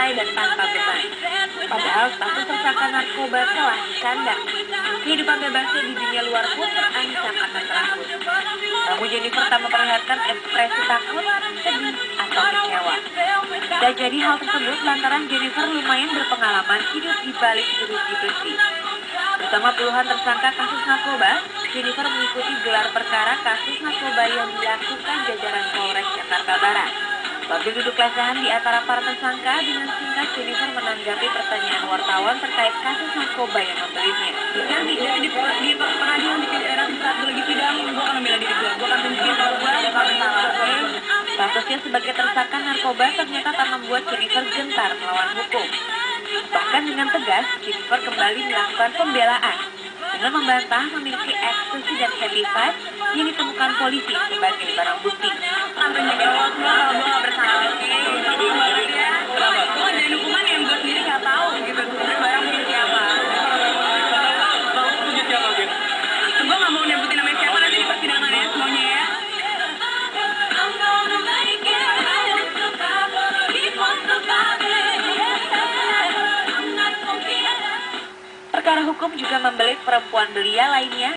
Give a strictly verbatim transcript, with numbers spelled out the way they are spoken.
santai dan tanpa beban. Padahal status tersangka narkoba telah dikandang. Kehidupan bebasnya di dunia luar pun terancam akan terangkut. Namun Jennifer tak memperlihatkan ekspresi takut, sedih, atau kecewa. Dan jadi hal tersebut lantaran Jennifer lumayan berpengalaman hidup di balik jeruji besi. Bersama puluhan tersangka kasus narkoba, Jennifer mengikuti gelar perkara kasus narkoba yang dilakukan jajaran Polres Jakarta Barat. Sambil duduk lesehan di antara para tersangka, dengan singkat Jennifer menanggapi pertanyaan wartawan terkait kasus narkoba yang membelitnya. Nanti di, di, di pengadilan di daerah saat lagi sidang, gue akan membela diri gue, gue akan tunjukin kalau gue ada salah. Statusnya sebagai tersangka narkoba ternyata tak membuat Jennifer gentar melawan hukum. Bahkan dengan tegas, Jennifer kembali melakukan pembelaan dengan membantah memiliki ekstasi dan happy five yang ditemukan polisi sebagai barang bukti. Sampai menjawab, gue gak bersalah, gue ada hukuman yang gue sendiri gak tahu gitu, barang bukti siapa. Gue gak mau nyebutin namanya siapa nanti di persidangan ya semuanya ya. Perkara hukum juga membelit perempuan belia lainnya